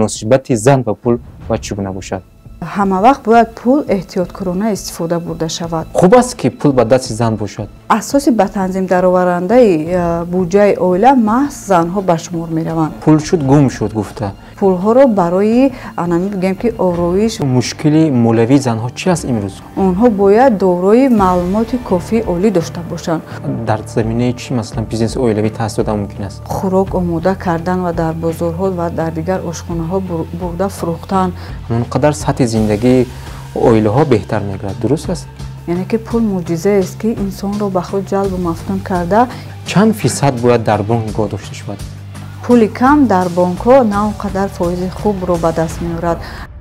муносибати зан ба пул бояд чӣ гуна бошад? ҳама вақт бояд пул эҳтиёткорона истифода бурда шавад. хуб аст ки пул ба дасти зан бошад. асоси ба танзим дароварандаи буҷаи оила маҳз занҳо ба шумор мераванд. пул шуд гум шуд гуфта. пулҳоро барои анами бигем ки ороиш мушкили молиявии занҳо чӣ аст имрӯз? онҳо бояд дорои маълумоти кофии олӣ дошта бошанд. дар заминаи чӣ масалан бизнеси оилавӣ таъсис додан мумкин аст? хӯрок омода кардан ва дар бозорҳо ва дар дигар ошхонаҳо бурда фурӯхтан. он қадар сатҳи зиндагии оилаҳо беҳтар мегардад, дуруст аст? яъне ки пул мӯъҷизаест ки инсонро ба худ ҷалбу мафтун карда. чанд фисад бояд дар бонк нигоҳ дошта шавад? пули кам дар бонкҳо на он қадар фоизи хубро ба даст меорад.